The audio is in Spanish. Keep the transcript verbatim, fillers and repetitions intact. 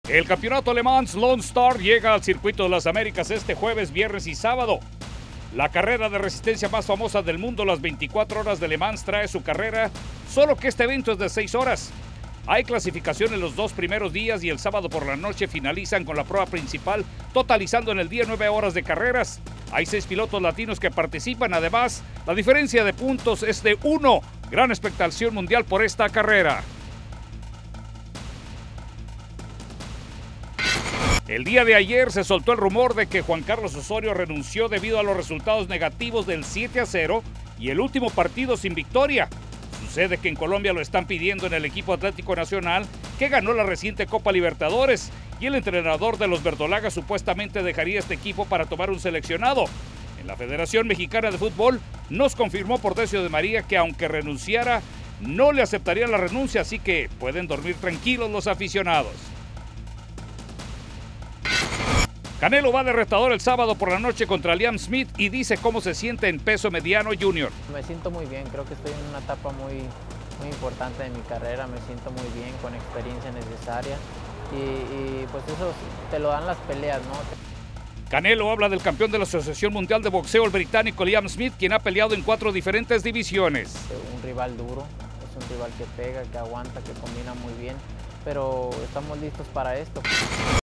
El campeonato alemán Lone Star llega al Circuito de las Américas este jueves, viernes y sábado. La carrera de resistencia más famosa del mundo, las veinticuatro horas de Le Mans, trae su carrera, solo que este evento es de seis horas. Hay clasificación en los dos primeros días y el sábado por la noche finalizan con la prueba principal, totalizando en el día nueve horas de carreras. Hay seis pilotos latinos que participan, además, la diferencia de puntos es de uno. Gran expectación mundial por esta carrera. El día de ayer se soltó el rumor de que Juan Carlos Osorio renunció debido a los resultados negativos del siete a cero y el último partido sin victoria. Sucede que en Colombia lo están pidiendo en el equipo Atlético Nacional, que ganó la reciente Copa Libertadores, y el entrenador de los verdolagas supuestamente dejaría este equipo para tomar un seleccionado. En la Federación Mexicana de Fútbol nos confirmó por Decio de María que aunque renunciara, no le aceptarían la renuncia, así que pueden dormir tranquilos los aficionados. Canelo va de retador el sábado por la noche contra Liam Smith y dice cómo se siente en peso mediano junior. Me siento muy bien, creo que estoy en una etapa muy, muy importante de mi carrera, me siento muy bien, con experiencia necesaria y, y pues eso te lo dan las peleas, ¿no? Canelo habla del campeón de la Asociación Mundial de Boxeo, el británico Liam Smith, quien ha peleado en cuatro diferentes divisiones. Un rival duro, es un rival que pega, que aguanta, que combina muy bien, pero estamos listos para esto.